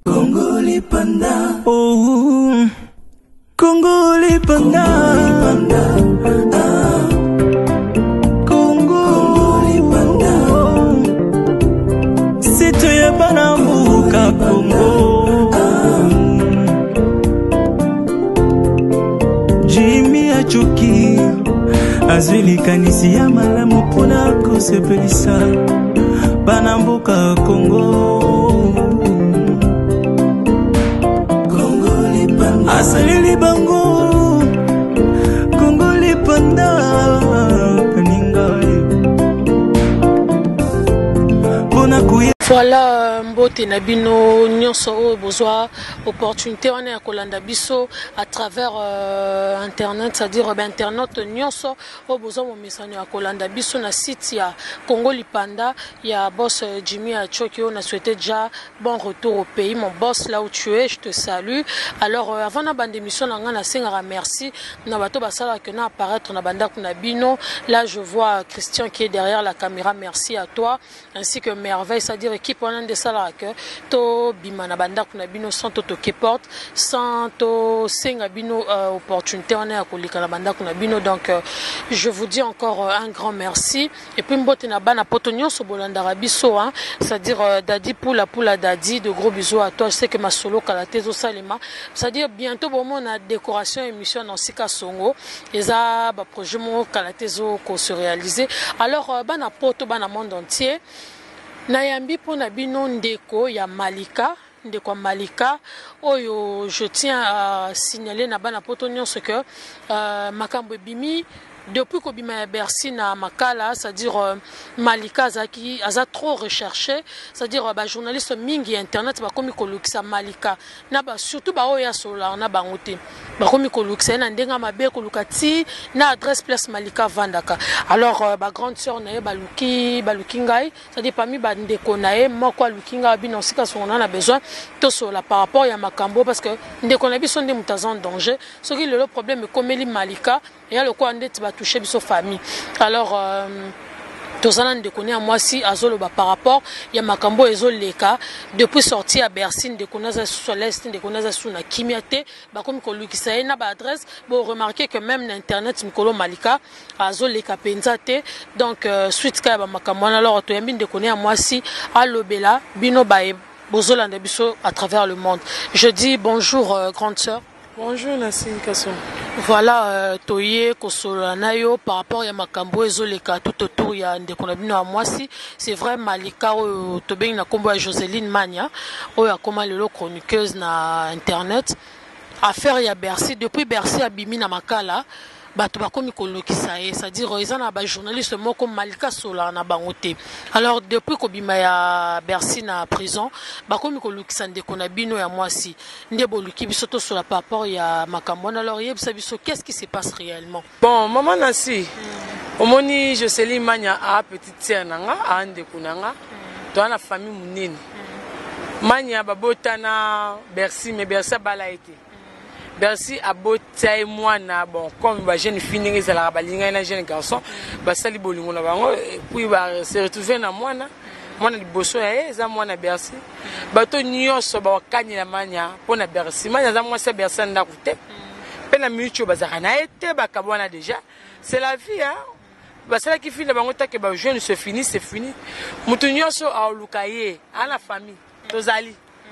Congolais Panda. Oh, Congolais Panda. Congolais Panda. C'est toi ya Banambuka Congo. Jimmy Achoki. Azwili kanisi ya malamu pona kosepelisa Banambuka Congo. Asalili bango Congolais Panda Voilà, mbote na bino nyonso besoin opportunité on est à kolanda biso à travers internet, c'est-à-dire internet nyonso au besoin mon message à kolanda biso na site ya Congolais Panda, il y a boss Jimmy Achoki, on a souhaité déjà bon retour au pays. Mon boss là où tu es, je te salue. Alors avant na bande émission na ngana sengara merci na bato basala que na apparaître na banda kuna bino. Là je vois Christian qui est derrière la caméra, merci à toi, ainsi que Merveille, c'est-à-dire équipe on a des salariés que to bimana banda kuna bino sans to ke porte sans to senga bino opportunité on est à kolika na banda kuna bino. Donc je vous dis encore un grand merci. Et puis mbote na bana potonyo so bolanda rabiso hein, c'est-à-dire Dadi Poula Dadi, de gros bisous à toi. Je sais que ma solo kalatezo salema, c'est-à-dire bientôt bon on a décoration émission dans Sika Songo et ça ba projet mon kalatezo ko se réaliser. Alors bana poto bana monde entier Nayambi pona bino ndeko ya Malika, ndeko Malika, oyo je tiens à signaler na bana poto nyonso que makambo bimi depuis que bima Bercy na makala, c'est-à-dire Malika Zaki aza trop recherché, c'est-à-dire ba journaliste mingi internet ba komi kolukisa Malika na ba surtout ba oya solar na bangote ba komi kolukisa na ndenga mabe kolukati na adresse place Malika Vandaka. Alors ba grande sœur na ye baluki ngai, c'est-à-dire parmi ba ndeko na ye moko lukinga bino sika sona na besoin to sola par rapport ya makambo parce que ndeko na biso nde mutazan danger, ce qui le problème komeli Malika et le quoi ndeti ba toucher biso famille. Alors tozana ndekoni à moi si azolo par rapport ya makambo ezoleka depuis sorti à Bercy ndekona za Soleste ndekona za suna kimiate ba komi ko lukisa na ba adresse bon remarquer que même na internet Mikolo Malika azoleka penzate. Donc suite ka ba makambo alors to yambi ndekoni à moi si alobela bino ba bozolanda biso à travers le monde. Je dis bonjour grande sœur. Bonjour Nassine Kasson. Voilà, Toye, Kosolo, Nayo, par rapport à Makambo et Zoleka, tout autour, il y a des conabino à moi si c'est vrai, Malika, Tobeng, na combo à Joseline Mania, ou à comment le chroniqueuse na internet. Affaire, il y a Bercy, depuis Bercy à Bimi na Makala, bato bakomi kolokisa c'est-à-dire ils ont ba journaliste moko Malika Sola na bangote. Alors depuis ko bima ya Bercy na prison bakomi kolokisa ndeko na bino ya mwasi nde boluki biso to sur par rapport ya makambo. Alors yebisa biso qu'est-ce qui se passe réellement? Bon maman Nassi omoni Joseline Mania a petite sœur nanga a ndeko nanga to na famille munene Mania babotana Bercy mais Bercy bala été Bercy a boté moi na bon comme ba jeune fille ngi sala ba linga na jeune garçon ba sali bolingo na bango puis ba se retrouver na mwana liboso ya eza mwana Bercy bato nyonso ba kanye na Mania pona Bercy Mania za moi c'est Bercy nda kute pe na micho bazaka na été ba kabwana déjà c'est la vie hein ba sala ki fini bango ta que ba jeune se finit c'est fini mutu nyonso a lukaye à la famille tozali.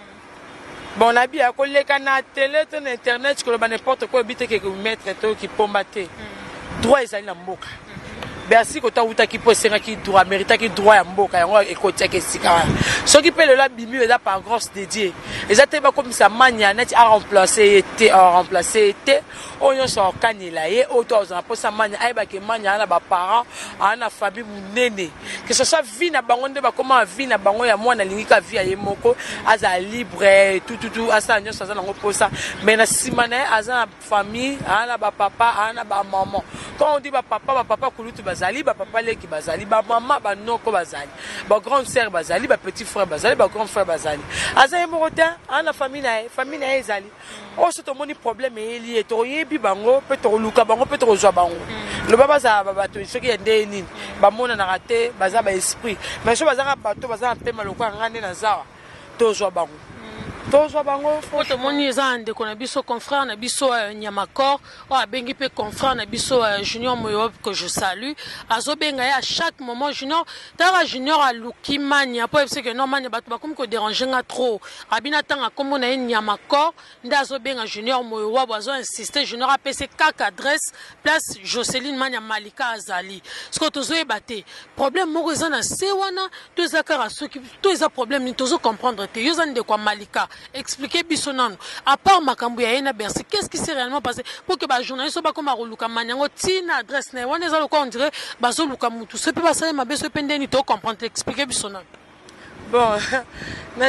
Bon, on a bien collé na télé, na internet, que n'importe quoi, bite que mettre qui pombaté. Droit ils allaient na mboka. Bercy ko ta uta ki posera ki droit mérita ki droit ya mboka yango ekotia ke sika. Ce qui peut le la bimi là par grâce de Dieu. Exactement comme ça Mania net a remplacé était onyo so kanila ye auto za posa Mania ai ba ke Mania na ba parents ana famille munene. Que ce soit vie na bango nde ba comment vie na bango ya mwana lingika vie ya moko aza libre tout asa nyo sa na ngo posa mais na simana aza famille ana ba papa ana ba maman. Quand on dit ba papa kulutu bazali ba papa leki bazali ba maman ba noko bazali ba grande sœur bazali ba petit frère bazali ba grand frère bazali aza emorotin ana famille na ezali o soto moni problème eli to yebi bango pe to luka bango pe to zwa bango le baba za ba to soki ende nini ba mona na raté baza ba esprit mais so baza bato baza pe maloko ngane na zawa to zwa bango tozwa bango poto moni eza ndeko na biso confrère na biso Nyamakor o abengi pe confrère na biso Junior Moyo que je salue azobenga ya à chaque moment Junior tara Junior aluki mania po parce que non mania bato bakomi ko déranger nga trop abina tanga kombo na Nyamakor nda azobenga Junior Moyo wa bazo insister Junior a pc kaka adresse place Jocelyne Mania Malika azali ce que tozo ebate problème moko eza na se wana to eza kara soki to eza problème ni tozo comprendre te yo za ndeko Malika expliquer bisonano à part makambo ya ena Bercy qu'est-ce qui s'est réellement passé pour que ba journaliste ba comme roluka manyango tina adresse na wana eza lokwa on dirait bazo luka mutu ce peut pas ça mabe ce pendeni to comprendre expliquer bisonano bon na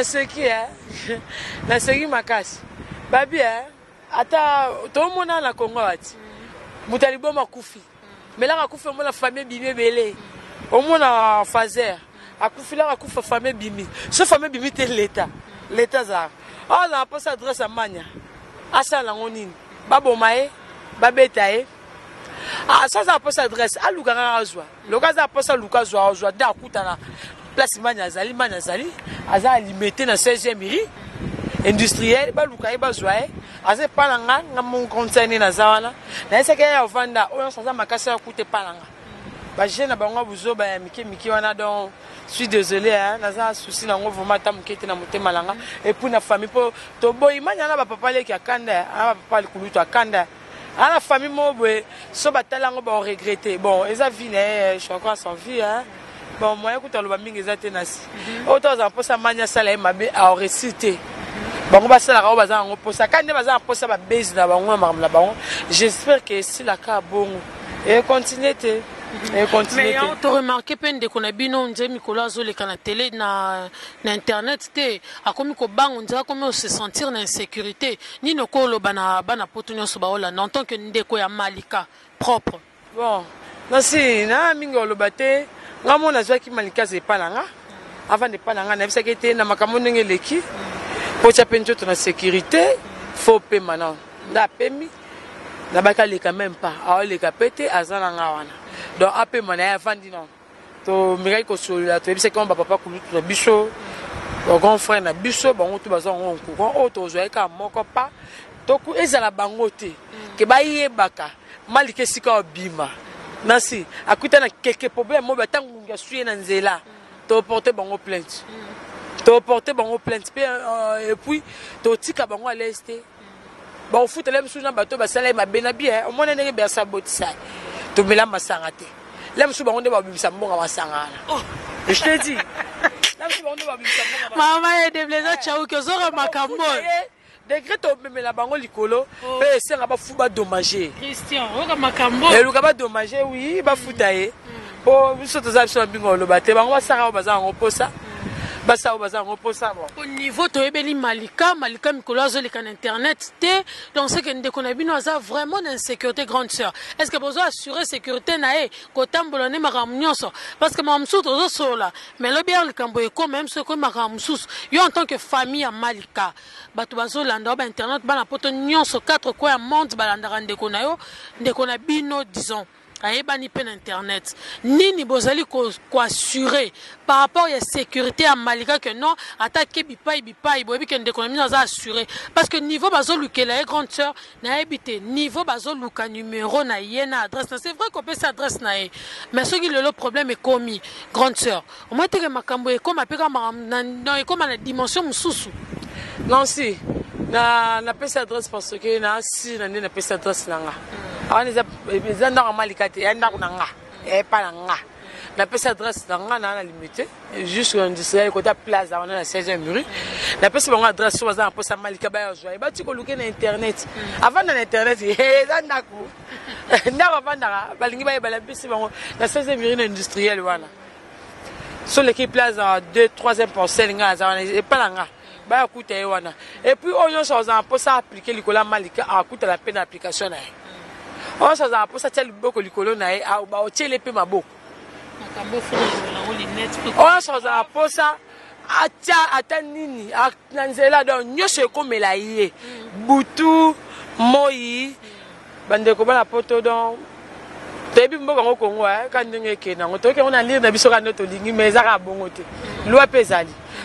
seki makasi babi ata to mona na Congo ati mutalibo makufi melaka kufi mona famille bimé belé au mona fazer akufila akufa famille bimi ce famille bimi te l'état za oh la poste adresse à mania asala ngonini babomae babetae ça ça poste adresse a lukanga azwa lokaza poste lukazwa azwa da kutana place mania zali aza limité na 16e miri industriel ba lukaye bazwa aze palanga ngam concerné na zawana na eseke ya vanda oyo ça makasa ya kute palanga ba jeune bango buzo ba miki wana donc je suis désolé naza souci nango vraiment tamukete na motema langa et puis na famille po to boy manya na ba papa leki akanda ba papa likulutu akanda la famille mo boy so batalango ba regretter bon eza vie ne chacun son vie bon moi écoute lo ba mingi eza tenasi auto za posa manya sala mabe a réciter bango basala ka baza ngo posa kande baza posa ba base na bango na bango j'espère que si la ka bongo et continuer te mais on te remarqué peine de qu'on bino nje mikolo azoleka na télé na internet te akomi ko bango nja comme se sentir na insécurité ni nokolo bana poto nyonso ba ola en tant que ndeko ya Malika propre bon nasi na mingo lobate ngamo na zwa ki Malika ze palanga avant de palanga na bisa kete na makambo ndenge leki po cha penjo to na sécurité faut pe maintenant nda pemi na bakali quand même pas a le kapete azana ngawana donc après mon avandi non to mirai ko solula to ebise comme papa kulutu na biso grand frère na biso bango to baza ngo ko auto zo eka moko pa to ku ezala bango te ke baye baka Malika sika obima nasi akuta na quelques problèmes mo batangu ngasuye na nzela to porter bango plainte et puis to tika bango à l'est ba ofuta lem suna bato basala ma benabia o mona ndenge bersa botisa to mela masanga te lem su bango nde ba bimisa mbonga masanga je te dis lem su bango nde ba bimisa mbonga mama e de blaza chau ke zora makambo décret to memela bango likolo pe senga ba fu ba dommager Christian oka makambo e luka ba dommager oui ba futa e po biso to za biso bingo lo bate bango basaka baza ngo posa au niveau to ebeli Malika mikolo azoleka na internet te donc c'est que ndeko na bino aza vraiment na sécurité grande sœur est-ce que bozo assurer sécurité na kotambola ne makamnyonso parce que mamsusu tozo sola mais lo bien likambo eko même ce que makamsusu yo en tant que famille ya Malika bato bazolanda ba internet bana poto nyonso 4 coins ya monde balanda ndeko na yo ndeko na bino disons ayebani pe na internet nini bozali ko assurer par rapport à la sécurité à Malika que non attaquer bipai boyebi que ndeko na bino aza assurer parce que niveau bazolukela grande sœur na ebité niveau bazoluka numéro na yena adresse c'est vrai qu'on peut sa adresse na mais ce qui le problème est commis grande sœur au moins te makambo e comme apeka na comme na dimension mususu non si na pesa adresse parce que na si na pesa adresse nanga ani za ndako Malika te ya ndako nanga pa nanga na pesa adresse nanga na limité juste industriel côté plaza on a 16e mur na pesa bango adresse so za posa Malika ba yo ba ti ko luke na internet avant na internet za ndako ndako vandaka balingi ba yebala pesa bango na 16e mur industriel wana so l'équipe plaza 2-3e parcelle nga za wana pa nanga ba kuta wana et puis on so za posa appliquer likola Malika a kuta la peine d'application na on so za posa tel boko likolo na a ba o tele pe maboko makambo fulu na oli net on so za posa ata nini na nzela donc nyosho komela ye butu moyi bande ko bana poto donc tebi mboka ngo Kongo ka ndenge ke na ngo to ke on a lire na biso ka noto lingi mais za ka bongo te loi pezali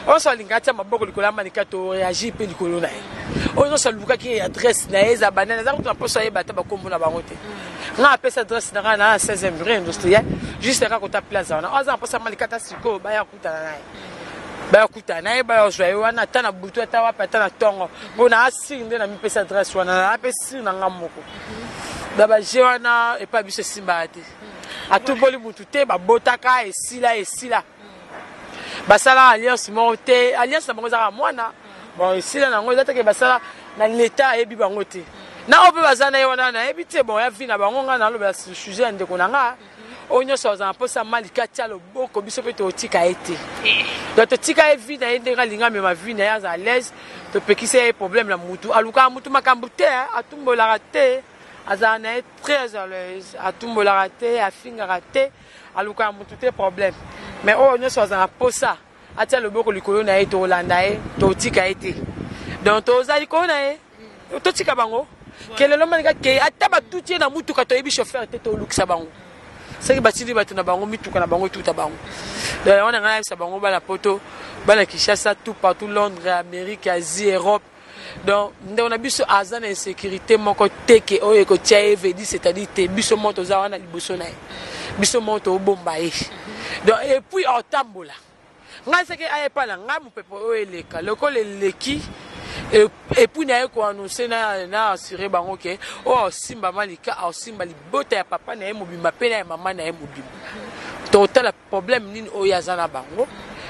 on s'en lingati ma boko likola manika to réagir pe likolo na on s'en luka ki adresse na eza banana za ko posa yeba ta bakombo na bango te nga apesa adresse na 16e rue industriel juste ka ko ta place na on posa malika ta siko ba ya kutana na ba kuta na ba joye wana tana butu ata wapa tana tongo bona asinde na mipesa adresse wana na apesi na ngamoko ba jewana e pa biso simba te atumboli mutu te ba botaka esila basala alliance monte alliance na bango za mwana bon esila na ngo zata ke basala na l'état ebi bango te na ope bazana yona na ebi te bon ya vina bango nga na lo ba sujet ndeko na nga onyo soza mposa malika tia loboko biso pe to tika ete donc to tika evi na ende nga linga me ma vie na ya à l'aise to pekise problème na mutu aluka mutu makambu te atumbola raté azana très à l'aise atumbola raté afinga raté aluka mutu te problème mais onyo soza mposa atia loboko likolo na ete olanda e to tika ete donc to zali ko na e to tika bango kelelo malika ke ataba tutie na mutu ka to ebi chauffeur te to lukisa bango c'est que batili batuna bango mituka na bango tout bango donc on a ngana sa bango bala poto bala Kinshasa tout partout Londres Amérique Asie Europe donc on a biso azana insécurité moko teke oyo ko tia evedi c'est-à-dire te biso moto za wana liboso na biso moto bomba e donc et puis on tambola ngana c'est que aye pala ngamu pepo oeleka lokole leki et puis na ko annoncer na assurer bango ke o simba malika o simba libota ya papa na mobimba pe na mama na mobimba total problème nini o yazana bango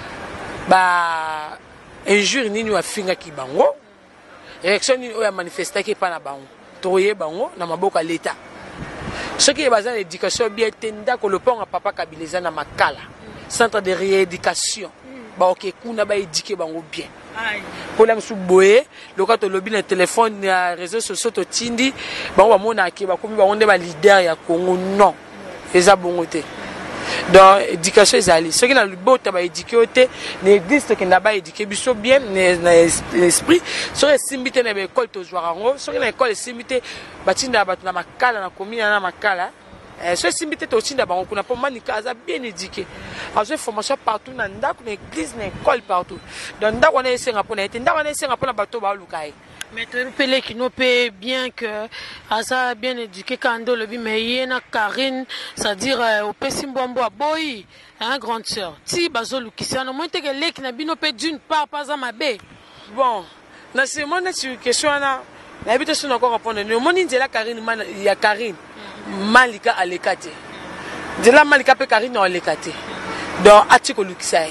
ba injure nini wa finga ki bango élection nini o ya manifester ki pa na bango toye bango na maboka l'état ce qui est basé sur l'éducation bien tenda ko le pont à papa Kabileza na makala centre de rééducation ba ok kuna ba éduquer bango bien problème sous boye lokato lobby na téléphone na réseaux sociaux to tindi bango ba mona ki ba komi ba onde ba leader ya Congo non eza bongo te donc éducation ezali ce qui na libota ba éduquer te n'existe que na ba éduquer biso bien l'esprit sur simbité na école to jouarango sur na école simbité batinda batu na makala na komina na makala ce simbité to tinda bango kuna po manika aza bien éduqué azo formation partout na ndako na église na école partout donc ndako na esenga pona ete ndako na esenga pona bato ba lukai Maître Rupele qui nous paie bien que Asa bien éduqué Kando le mais yena Karine, c'est-à-dire au Pesimbombo à Boy, un grande sœur. Si Bazolu qui s'en a monté que les qui n'a bien opé d'une part pas à ma baie. Bon, dans ce moment sur question là, l'habitation encore répondre. Le monde dit la Karine il y a Karine Malika à l'écate. De la Malika pe Karine à l'écate. Donc atiko lukisaye.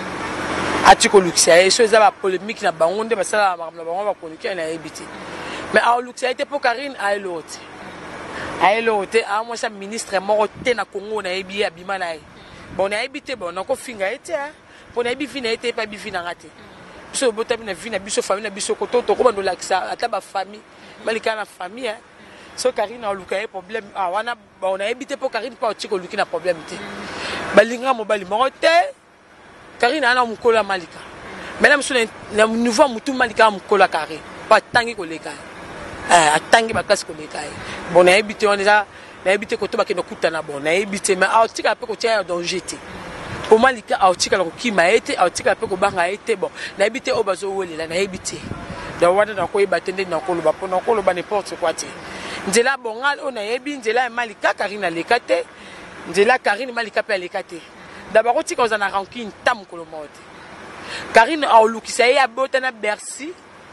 Atiko lukisaye so za ba polémique na bangonde ba sala ba bango ba chroniquer na ebiti. Mais a lukisaye te pour Karine à l'autre. À l'autre a moi sa ministre moko te na Congo na ebi abima na e. Bon na ebité bon na ko finga ete pour na ebi fina ete pa bi fina ngate. Biso botabi na vie na biso famille na biso kototo ko bando lakisa ata ba famille malika na famille so Karine a lukaye problème ah wana bon na ebité pour Karine pas otiko luki na problème te. Balinga mobali moko te Karine ana mukola malika. Mais là monsieur na nouveau mutu malika mukola Karine pas tangi ko leka. Atangi ba classe ko leka. Bon na ebité on déjà na ebité ko to ba keno kutana bon na ebité mais a otika pe ko tia danger te. Au malika a otika ko kima ete a otika pe ko banga ete bon na ebité o bazo welela na ebité. Donc wana na ko ebatende na ko loba pona ko loba n'importe quoi te. Nzela bongal on a ebi nzela malika Karine lekate nzela Karine malika pe lekate d'abord oti ko zana rancune tam ko lo mote Karine a olukisa ya bota na Bercy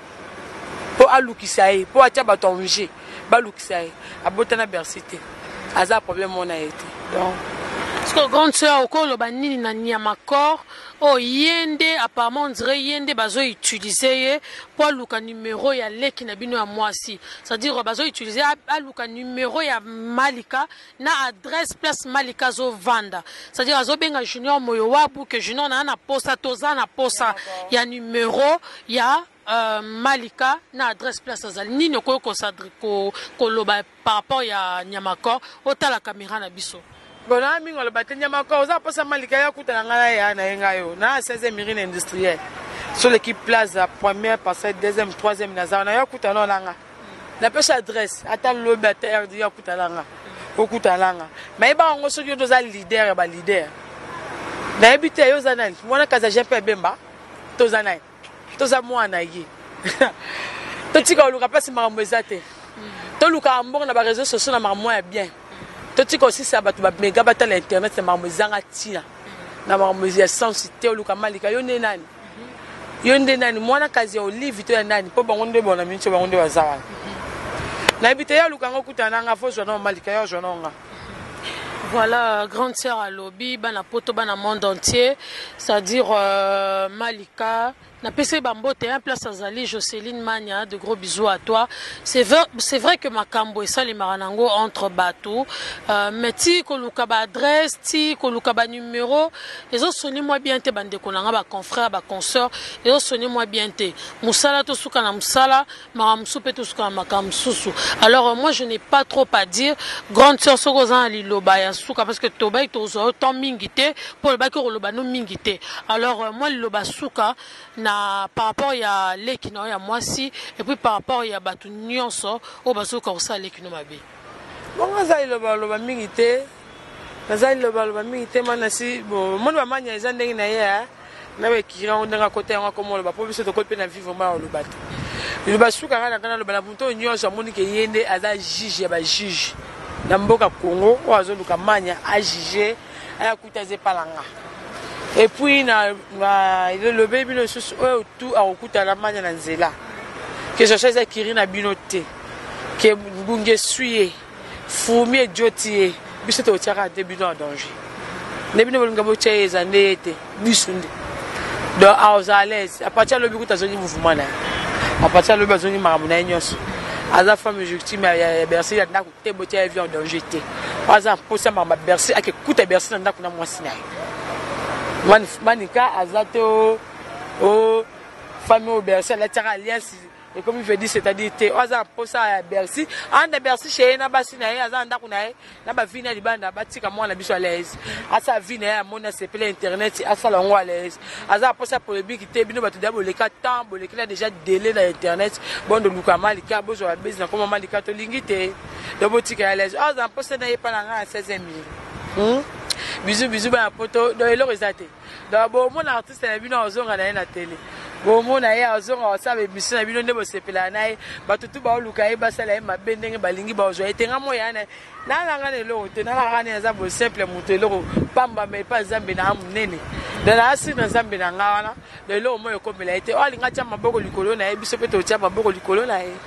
po alukisa ye po atia batonje ba lukisa ye abota na Bercy te aza problème on a été donc parce que grande sœur au colo banini na Niamakor o yende apparemment on dirait yende bazo utiliser pour luka numéro ya leki na bino ya mwasi c'est-à-dire bazo utiliser a luka numéro ya Malika na adresse place Malika zo vanda c'est-à-dire azo benga Junior Moyowabu que Junior na posta toza na posta ya numéro ya Malika na adresse place azali nini ko loba par rapport ya Niamakor ota la caméra na biso. Bon, na mingo le batenya mako za posa malika ya kutana ngala ya na yenga yo na 16e mairie industrielle sur l'équipe place la première parcelle deuxième troisième nazar na ya kutana langa na pesa adresse ata le bater ya kutana langa okutana langa mais ba ngo so yo za leader ba leader na ebite yo za nani mwana kaza Jean Pierre Bemba toza naye toza mwana ye totika oluka place makambo eza te toluka mbongo na ba réseaux sociaux na makambo ya bien totika aussi ça bato ba mega batala internet na makambo ezanga tina na makambo ya sens te oluka malika yo nde nani yo nde nani mwana kazi ya olive to ya nani po bango nde bona mincho bango nde bazawa na ebite ya luka ngo kutana nga fo jona malika ya jona nga. Voilà, grande sœur à lobby, bana poto, bana monde entier, c'est-à-dire Malika. Na PC Bambote, un place à Zali, Jocelyne Magna, de gros bisous à toi. C'est vrai que Makambo et ça, les Maranango entre bateaux. Mais ti koluka ba adresse, ti koluka ba numéro. Les autres sonnez moi bien te bande konanga ba confrère, ba consoeur. Les autres sonnez moi bien te. Moussala to suka na moussala, maramsupe to suka na makamsusu. Alors moi je n'ai pas trop à dire. Grande sœur Sokozan Liloba ya suka parce que Tobaï tozo autant mingité pour le baki roloba no mingité. Alors moi Liloba suka na par rapport ya lekino ya mwasi et puis par rapport ya batu nyonso o basoka osa lekino mabe bon azali loba mingi te nazali loba mingi te manasi bon mon ba manya eza ndenge na ye na ba kira ndanga kote yango komo loba po biso to kope na vivre ma loba te loba suka kana loba na bunto nyonso moni ke yende aza juge ya ba juge na mboka Congo o azoluka manya a juger aya kutaze palanga. Et puis, le bébé ne se tout à okuta la mania na nzela. Que je cherche à kiri na binote. Que bunge suye. Fourmi et jotie. Biso to tiara début en danger. Nebino bolunga botia ezande te. Bisunde. Donc à l'aise. À partir le buku tazoni mouvement na. À partir le bazoni maramuna nyonso. Aza femme victime ya Bercy ya ndako te botia vie en danger te. Par exemple, pour ça mama Bercy a que kuta Bercy na ndako na mwasi na. Manika azate au famille au Bercy la terre alliance et comme il veut dire c'est-à-dire te oza pour ça à Bercy anda Bercy chez na basi na aza ndako na na ba vina libanda batika mwana biso à l'aise asa vina ya mona sepele internet asa la ngwa à l'aise aza pour ça pour le big te bino batu dabo le temps bo le kila déjà délai na internet bon de luka malika bozo la base na comme malika to lingite de botika à l'aise aza pour ça na yepa na nga 16000 bisous ba poto do elo rezate do bo mon artiste na bino ozonga na télé bo mon na ya ozonga osabe émission na bino ndebo sepela na batutu ba oluka e basala e mabendenge balingi ba ozo etenga moya na nga ne lo te na nga ne za bo simple mutelo pamba me pa zambe na munene de la asi na zambe na nga wana de lo moyo komela ete o linga tia maboko likolo na e biso pe to tia maboko likolo na e.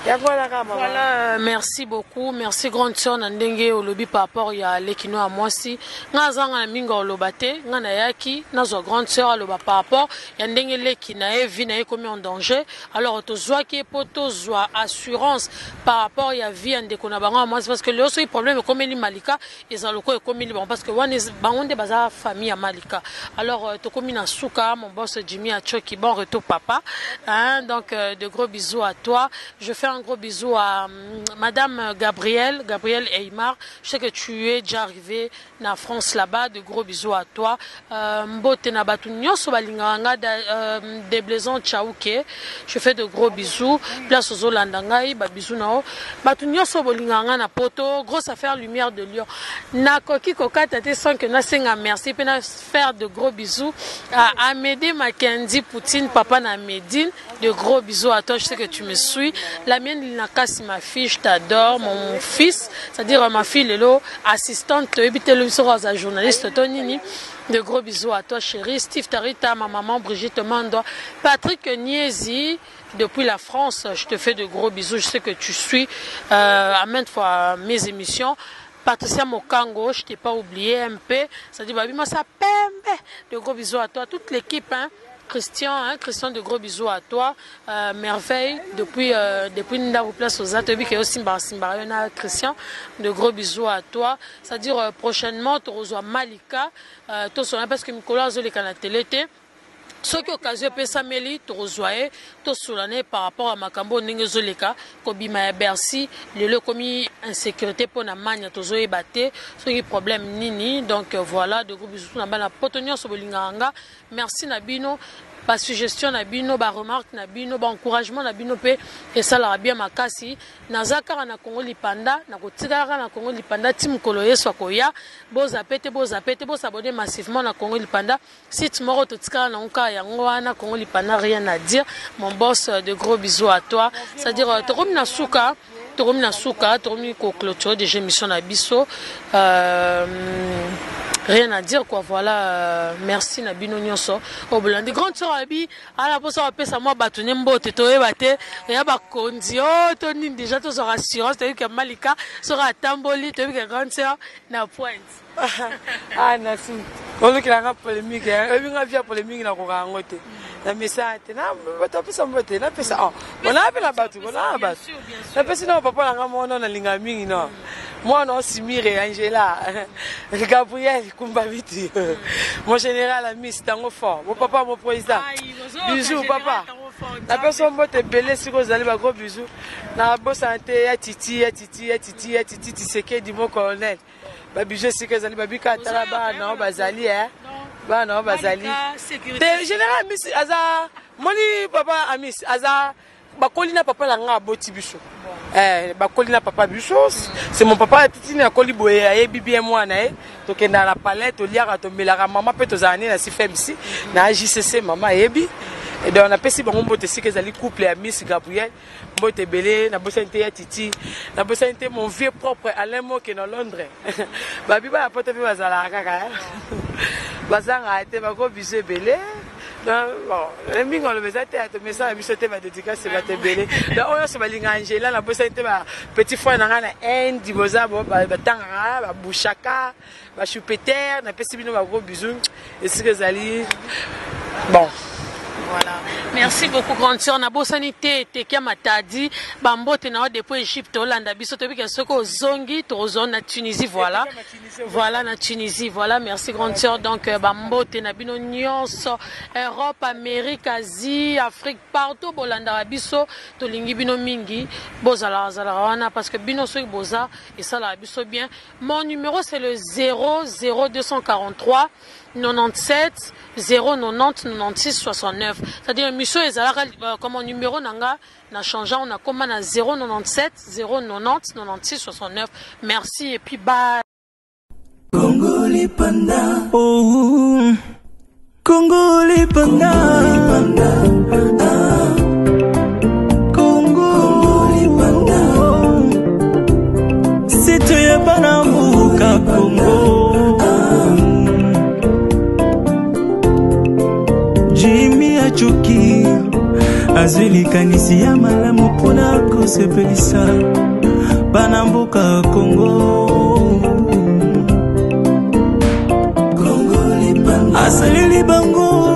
Voilà, merci beaucoup. Merci grande sœur Nandenge au lobby par rapport à l'équino à moi si. Ngazanga minga au lobate, ngana yaki, nazo grande sœur loba par rapport. Yandenge l'équina e vie na comme en danger. Alors to zoa qui poto zoa assurance par rapport à vie ande kona bango à moi parce que le aussi problème comme les Malika ils ont le quoi comme les bon parce que one is bangonde baza famille à Malika. Alors to comme na suka mon boss Jimmy a choki bon retour papa. Hein donc de gros bisous à toi. Je fais un gros bisou à Madame Gabrielle Eymar. Je sais que tu es déjà arrivée en France là-bas. De gros bisous à toi. Mbote na batu nyonso balinganga des blaisons Tchaouke. Je fais de gros bisous. Place aux Olandangai, ba bisous nao. Batu nyonso balinganga na poto. Grosse affaire lumière de Lyon. Na koki koka tate sans que na senga merci. Puis na faire de gros bisous à Amédée Mackenzie Poutine, papa na Médine. De gros bisous à toi. Je sais que tu me suis. La mienne, il n'a qu'à si ma fille, je t'adore. Mon fils, c'est-à-dire ma fille, Lélo, assistante, journaliste, Tonini. De gros bisous à toi, chérie. Steve Tarita, ma maman, Brigitte Mando. Patrick Niezi, depuis la France, je te fais de gros bisous. Je sais que tu suis à maintes fois mes émissions. Patricia Mokango, je t'ai pas oublié, MP. Ça dit, Babi, moi, ça pembe. De gros bisous à toi, toute l'équipe, hein. Christian, de gros bisous à toi. Merveille, depuis Ndao Place aux Ateliers, qui est aussi Simbarayona, Christian, de gros bisous à toi. C'est-à-dire, prochainement, tu reçois Malika, parce que Nicolas Zolé à la télé. Ce qui est occasion de Sameli, tu reçois, tu soulané par rapport à Makambo Ningezoleka, Kobima Bercy, le commis insécurité pour la magne, tu as battu, ce qui est problème nini. Donc voilà, de gros bisous, na bana potonio sur Bolinganga. Merci Nabino. ba suggestion na bino ba remarque na bino ba encouragement na bino pe et ça la bien makasi nazaka na Congo lipanda na kotikaka na Congo lipanda tim kolo yeso koya boza pete s'abonner massivement na Congo lipanda site moro totikaka na nka yango wana Congo lipanda rien à dire mon boss de gros bisous à toi c'est-à-dire tokomi na suka tokomi ko clôture de émission na biso rien à dire quoi voilà merci na bino nyonso au Bolandi grande sœur abi ala posa wa pesa moi batune mbote to ebate ya ba kondi oh to ni déjà to sera assurance to que Malika sera tamboli to que grande sœur na pointe ah na su on ki la polémique ebi nga via polémique na ko ga ngote na mesate na bato pesa mbote na pesa oh on a appelé la batu on a batu na pesa na papa na ngamo na linga mingi no moi non Simire Angela Gabriel Kumba Viti mon général ami Stango fort mon papa mon président bisous papa la personne mbote belé si vous allez ba gros bisous na bo santé ya titi tiseke di mon colonel ba bisous si que allez ba bika tala ba na bazali ba na bazali te général miss aza moni papa amis aza bakolina papa la nga boti biso bakolina papa biso c'est mon papa titini akoli boye ayebi bien moi na to kenda la palette to liaka to melaka maman pe to zani na si femsi na JCC maman ayebi et donc on a pesi bango mbote si que zali couple ya Miss Gabriel mbote belé na bosante ya titi na bosante mon vieux propre Alain Moke na Londres babi ba pote pe bazala kaka bazanga ete bako biso belé. Bon, les mingos le besoin de mais ça, je ma dédicace, c'est ma tébélé. Là, on se va l'ingénieur, là, la bosse était ma petit frère dans la haine, dibosa, batanga, bouchaka, choupeter, n'a pas si bien ma gros bisou, et c'est que Zali. Bon. Voilà. Merci beaucoup, grande sœur. Na sanité, Tekia Matadi, Bambo, Tenao, depuis Égypte, Hollande, Bissotobi, Soko, Zongi, Torozon, na Tunisie, voilà. Voilà, na Tunisie, voilà. Merci, grande sœur. Donc, Bambo, Tenabino, Nyons, Europe, Amérique, Asie, Afrique, partout, Bolanda, Bisso, Tolingi, Bino Mingi, Bozala, Zalawana, parce que Bino, Soy Boza, et ça, la Bisso bien. Mon numéro, c'est le 00243 97 090 96 69. C'est-à-dire, monsieur Ezalaka, comme mon numéro n'a changeant, on a comme à 097 090 96 69. Merci et puis bye. Congo les pandas. Oh, Congo les pandas. Congo les pandas. C'est toi Banambuka Congo. Jimmy Achoki azwili kanisi ya malamu pona kosepelisa Banambuka Congo. Congo les pandas. Asalili bango